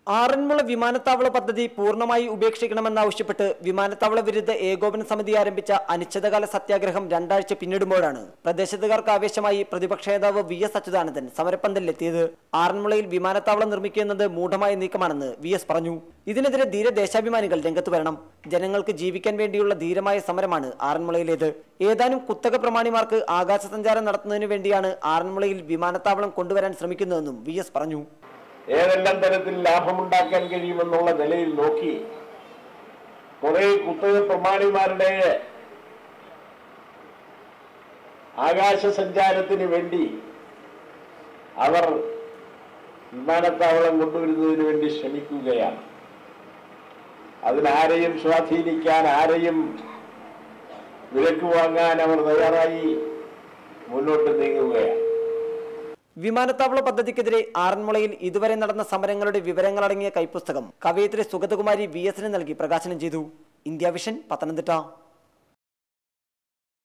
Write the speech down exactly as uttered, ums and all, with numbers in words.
ആറന്മുള വിമാനത്താവള പദ്ധതി പൂർണ്ണമായി ഉപേക്ഷിക്കണമെന്നാവശ്യപ്പെട്ട് വിമാനത്താവള വിരുദ്ധ ഏകോപന സമിതി ആരംഭിച്ച അനിശ്ചിതകാല സത്യാഗ്രഹം രണ്ടാഴ്ച പിന്നിടുമ്പോഴാണ് പ്രദേശത്തുകാർക്ക് ആവേശമായി പ്രതിപക്ഷ നേതാവ് വി എസ് അച്യുതാനന്ദൻ സമരപ്പന്തലിലെത്തിയത്. ആറന്മുളയിൽ വിമാനത്താവളം നിർമ്മിക്കുന്നത് മൂഢമായ നീക്കമാണെന്ന് വി എസ് പറഞ്ഞു. ഇതിനെതിരെ ധീര ദേശാഭിമാനികൾ രംഗത്ത് വരണം. ജനങ്ങൾക്ക് ജീവിക്കാൻ വേണ്ടിയുള്ള ധീരമായ സമരമാണ് ആറന്മുളയിലേത്. ഏതാനും കുത്തക പ്രമാണിമാർക്ക് ആകാശ സഞ്ചാരം നടത്തുന്നതിനു വേണ്ടിയാണ് ആറന്മുളയിൽ വിമാനത്താവളം കൊണ്ടുവരാൻ ശ്രമിക്കുന്നതെന്നും വി എസ് പറഞ്ഞു. ഏതെല്ലാം തരത്തിൽ ലാഭമുണ്ടാക്കാൻ കഴിയുമെന്നുള്ള നിലയിൽ നോക്കി കുറെ കുത്തക പ്രമാണിമാരുടെ ആകാശ സഞ്ചാരത്തിന് വേണ്ടി അവർ വിമാനത്താവളം കൊണ്ടുവരുന്നതിന് വേണ്ടി ശ്രമിക്കുകയാണ്. അതിനാരെയും സ്വാധീനിക്കാൻ, ആരെയും വിലക്ക് വാങ്ങാൻ അവർ തയ്യാറായി മുന്നോട്ട് നീങ്ങുകയാണ്. വിമാനത്താവള പദ്ധതിക്കെതിരെ ആറന്മുളയിൽ ഇതുവരെ നടന്ന സമരങ്ങളുടെ വിവരങ്ങളടങ്ങിയ കൈപ്പുസ്തകം കവയിത്രി സുഗതകുമാരി വി എസിന് നൽകി പ്രകാശനം ചെയ്തു. India Vision, Pathanamthitta.